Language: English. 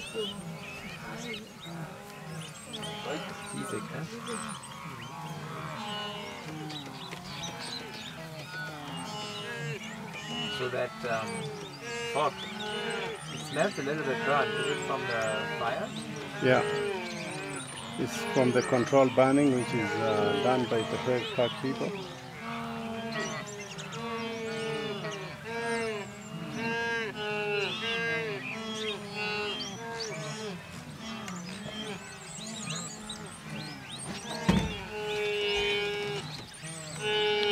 Easy, huh? So that fog, it smells a little bit burnt. Is it from the fire? Yeah. It's from the controlled burning, which is done by the Freg Park people.